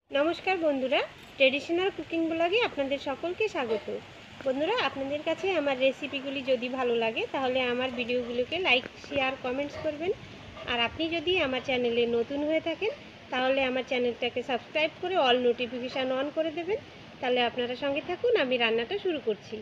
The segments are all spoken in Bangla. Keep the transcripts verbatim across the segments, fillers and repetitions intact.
नमस्कार बंधुरा ट्रेडिशनल कुकिंग ब्लगे आपनादेर सकलके स्वागत। बंधुरा आपनादेर काछे आमार रेसिपिगुली जदि भालो लागे ताहले आमार भिडियोगुलोके लाइक शेयर कमेंट्स करबेन और आपनि जदि आमार चैनेले नतुन हये थाकेन ताहले आमार चैनेलटाके सबस्क्राइब करे अल नोटिफिकेशन अन करे देबेन। ताहले आपनारा संगे थाकुन, आमि रान्नाटा शुरू करछि।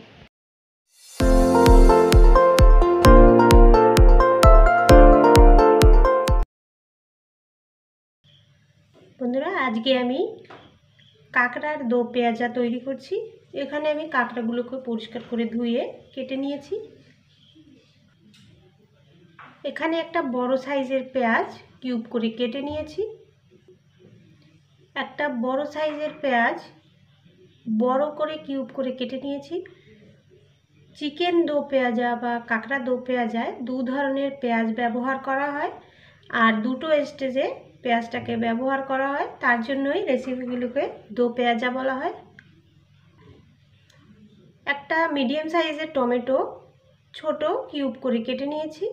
बंधुरा आज के आमी काकड़ार दो पेঁয়াজা तैरी करছি। एखाने आमी काकड़ागुलोके परिष्कार करे धुए केटे निয়েছি। एखाने एकटा बड़ो साइजेर पेঁয়াজ किউব करे केटे निয়েছি। एकटा बड़ो साइजेर पेঁয়াজ बड़ो करे किউব करे केटे निয়েছি। चिकेन दो পেঁয়াজা बा काकड़ा दो পেঁয়াজায় दो धरनेर पेঁয়াজ व्यवहार करा हय और दुटो स्टेजे पेঁয়াজটাকে ব্যবহার করা হয়, তার জন্যই রেসিপিগুলোকে দো পেঁয়াজা বলা হয়। একটা মিডিয়াম সাইজের টমেটো ছোট কিউব করে কেটে নিয়েছি।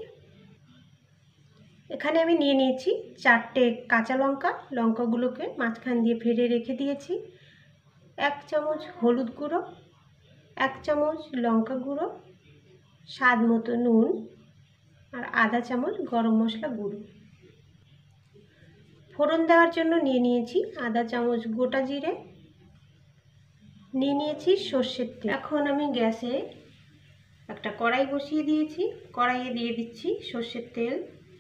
এখানে আমি নিয়ে নিয়েছি চারটে কাঁচা লঙ্কা। লঙ্কাগুলোকে মাঝখান দিয়ে ফেড়ে রেখে দিয়েছি। এক চামচ হলুদ গুঁড়ো, এক চামচ লঙ্কা গুঁড়ো, স্বাদ মতো নুন আর আধা চামচ গরম মশলা গুঁড়ো। ফোড়ন দেওয়ার জন্য নিয়ে নিয়েছি আধা চামচ গোটা জিরে, নিয়ে নিয়েছি সরষের তেল। এখন আমি গ্যাসে একটা কড়াই বসিয়ে দিয়েছি। কড়াইয়ে দিয়ে দিচ্ছি সরষের তেল।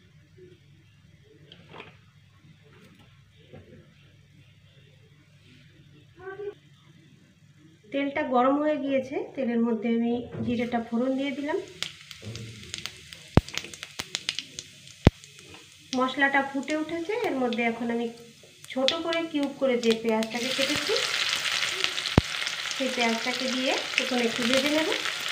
তেলটা গরম হয়ে গিয়েছে, তেলের মধ্যে আমি জিরেটা ফোড়ন দিয়ে দিলাম। মশলাটা ফুটে উঠেছে, এর মধ্যে এখন আমি ছোট করে কিউব করে যে পেঁয়াজটাকে কেটেছি সেই পেঁয়াজটাকে দিয়ে এখন একটু ভেজে নেব।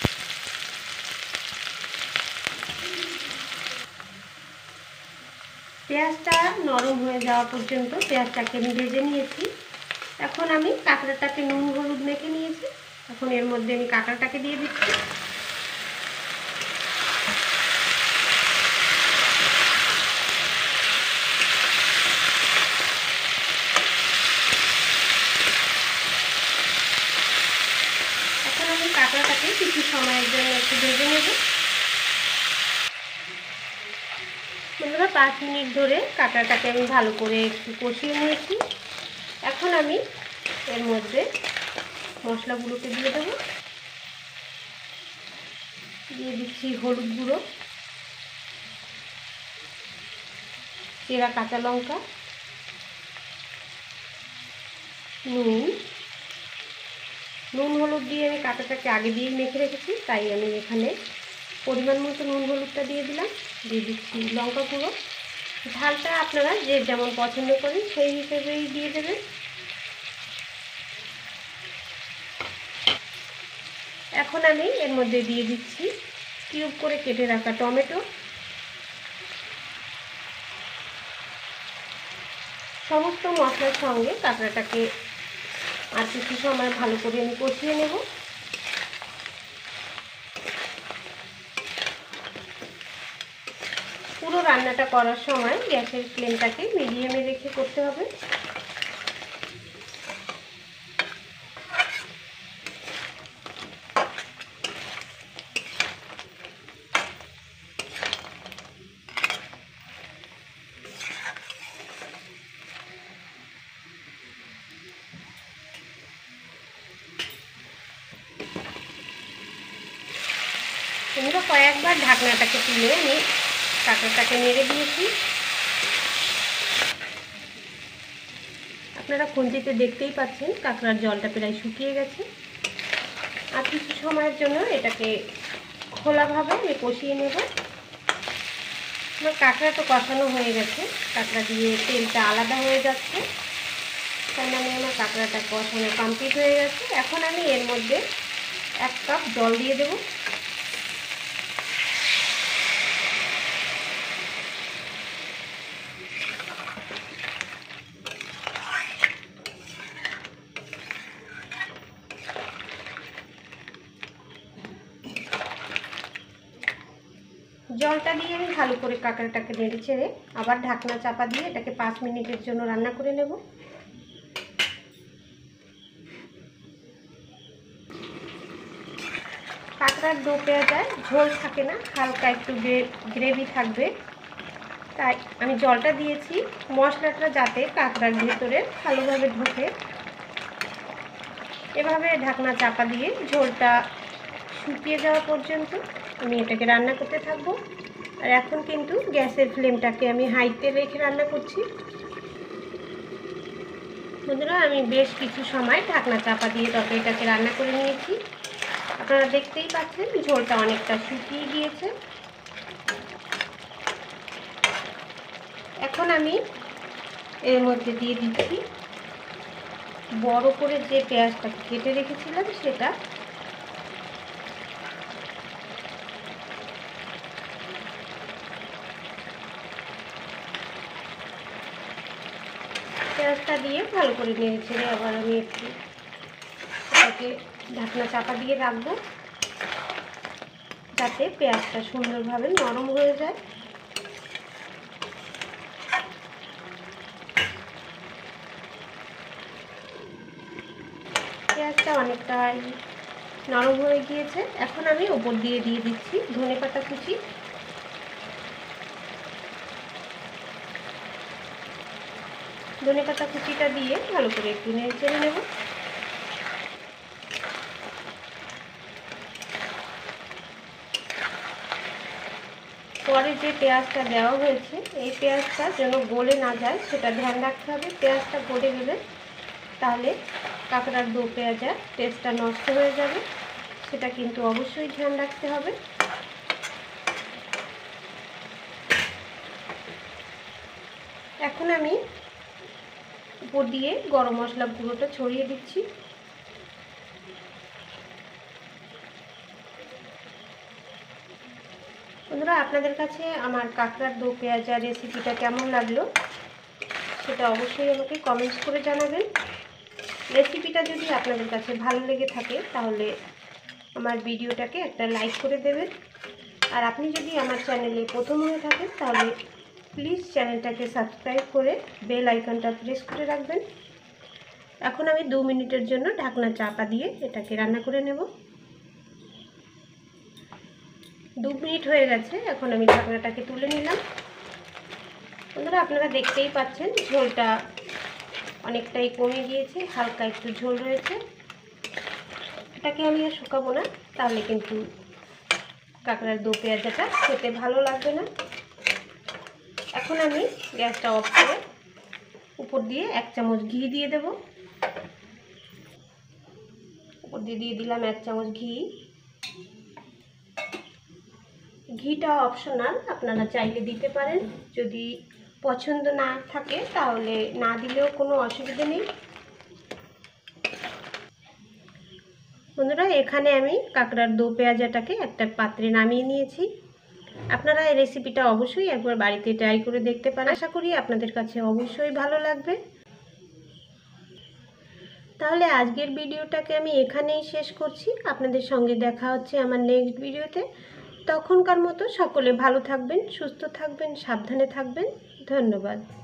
পেঁয়াজটা নরম হয়ে যাওয়া পর্যন্ত পেঁয়াজটাকে আমি ভেজে নিয়েছি। এখন আমি কাঁকড়াটাকে নুন হলুদ মেখে নিয়েছি। এখন এর মধ্যে আমি কাঁকড়াটাকে দিয়ে দিচ্ছি। কাঁকড়াটাকে কিছু সময়ের জন্য একটু ভেজে নেব। বন্ধুরা পাঁচ মিনিট ধরে কাঁকড়াটাকে আমি ভালো করে একটু কষিয়ে নিয়েছি। এখন আমি এর মধ্যে মশলাগুলোকে দিয়ে দেব। দিয়ে দিচ্ছি হলুদ গুঁড়ো, চেরা কাঁচা লঙ্কা, নুন। নুন হলুদ দিয়ে আমি কাঁটাটাকে আগে দিয়ে মেখে রেখেছি, তাই আমি এখানে পরিমাণ মতো নুন হলুদটা দিয়ে দিলাম। দিয়ে দিচ্ছি লঙ্কা গুঁড়ো। ঝালটা আপনারা যে যেমন পছন্দ করেন সেই হিসেবেই দিয়ে দেবেন। এখন আমি এর মধ্যে দিয়ে দিচ্ছি কিউব করে কেটে রাখা টমেটো। সমস্ত মশলার সঙ্গে কাঁকড়াটাকে আর কিছু সময় ভালো করে আমি কষিয়ে নেব। পুরো রান্নাটা করার সময় গ্যাসের ফ্লেমটাকে মিডিয়ামে রেখে করতে হবে। আমরা কয়েকবার ঢাকনাটাকে তুলে আমি কাঁকড়াটাকে নেড়ে দিয়েছি। আপনারা খুন্তিতে দেখতেই পাচ্ছেন কাঁকড়ার জলটা প্রায় শুকিয়ে গেছে। আর কিছু সময়ের জন্য এটাকে খোলাভাবে আমি কষিয়ে নেব। আমার কাঁকড়া তো কষানো হয়ে গেছে, কাঁকড়া দিয়ে তেলটা আলাদা হয়ে যাচ্ছে, তার মানে আমার কাঁকড়াটা কষানো কমপ্লিট হয়ে গেছে। এখন আমি এর মধ্যে এক কাপ জল দিয়ে দেবো। জলটা দিয়ে আমি ভালো করে কাঁকড়াটাকে নেড়ে ছেড়ে আবার ঢাকনা চাপা দিয়ে এটাকে পাঁচ মিনিটের জন্য রান্না করে নেব। কাঁকড়ার দো পেঁয়াজায় ঝোল থাকে না, হালকা একটু গ্রেভি থাকবে, তাই আমি জলটা দিয়েছি মশলাটা যাতে কাঁকড়ার ভেতরে ভালোভাবে ঢোকে। এভাবে ঢাকনা চাপা দিয়ে ঝোলটা শুকিয়ে যাওয়া পর্যন্ত আমি এটাকে রান্না করতে থাকবো। আর এখন কিন্তু গ্যাসের ফ্লেমটাকে আমি হাইতে রেখে রান্না করছি। বন্ধুরা, আমি বেশ কিছু সময় ঢাকনা চাপা দিয়ে তরকারিটাকে রান্না করে নিয়েছি। আপনারা দেখতেই পাচ্ছেন ঝোলটা অনেকটা শুকিয়ে গিয়েছে। এখন আমি এর মধ্যে দিয়ে দিচ্ছি বড় করে যে পেঁয়াজটা কেটে রেখেছিলাম সেটা। পেঁয়াজটা দিয়ে ভালো করে নেড়ে ছেড়ে আবার আমি একটু এটাকে ঢাকনা চাপা দিয়ে রাখবো যাতে পেঁয়াজটা সুন্দরভাবে নরম হয়ে যায়। পেঁয়াজটা অনেকটাই নরম হয়ে গিয়েছে। এখন আমি ওপর দিয়ে দিয়ে দিচ্ছি ধনেপাতা কুচি। ধনেপাতা কুচিটা দিয়ে ভালো করে একটু নেড়ে চেড়ে নেব। পরে যে পেঁয়াজটা দেওয়া হয়েছে এই পেঁয়াজটা যেন গলে না যায় সেটা ধ্যান রাখতে হবে। পেঁয়াজটা গলে গেলে তাহলে কাঁকড়ার দো পেঁয়াজার টেস্টটা নষ্ট হয়ে যাবে, সেটা কিন্তু অবশ্যই ধ্যান রাখতে হবে। এখন আমি উপর দিয়ে গরম মশলা গুঁড়োটা ছড়িয়ে দিচ্ছি। বন্ধুরা, আপনাদের কাছে আমার কাঁকড়ার দো পেঁয়াজা রেসিপিটা কেমন লাগলো সেটা অবশ্যই আমাকে কমেন্টস করে জানাবেন। রেসিপিটা যদি আপনাদের কাছে ভালো লেগে থাকে তাহলে আমার ভিডিওটাকে একটা লাইক করে দেবেন। আর আপনি যদি আমার চ্যানেলে প্রথম হয়ে থাকেন তাহলে প্লিজ চ্যানেলটাকে সাবস্ক্রাইব করে বেল আইকনটা প্রেস করে রাখবেন। এখন আমি দু মিনিটের জন্য ঢাকনা চাপা দিয়ে এটাকে রান্না করে নেব। দু মিনিট হয়ে গেছে, এখন আমি ঢাকনাটাকে তুলে নিলাম। বন্ধুরা, আপনারা দেখতেই পাচ্ছেন ঝোলটা অনেকটাই কমে গিয়েছে, হালকা একটু ঝোল রয়েছে। এটাকে আমি আর শুকাবো না, তাহলে কিন্তু কাঁকড়ার দো পেঁয়াজাটা খেতে ভালো লাগবে না। এখন আমি গ্যাসটা অফ করে উপর দিয়ে এক চামচ ঘি দিয়ে দেব। উপর দিয়ে দিয়ে দিলাম এক চামচ ঘি। ঘিটা অপশনাল, আপনারা চাইলে দিতে পারেন, যদি পছন্দ না থাকে তাহলে না দিলেও কোনো অসুবিধা নেই। বন্ধুরা, এখানে আমি কাঁকড়ার দো পেঁয়াজাটাকে একটা পাত্রে নামিয়ে নিয়েছি। আপনারা এই রেসিপিটা অবশ্যই একবার বাড়িতে ট্রাই করে দেখতে পারেন। আশা করি আপনাদের কাছে অবশ্যই ভালো লাগবে। তাহলে আজকের ভিডিওটাকে আমি এখানেই শেষ করছি। আপনাদের সঙ্গে দেখা হচ্ছে আমার নেক্সট ভিডিওতে। তখনকার মতো সকলে ভালো থাকবেন, সুস্থ থাকবেন, সাবধানে থাকবেন। ধন্যবাদ।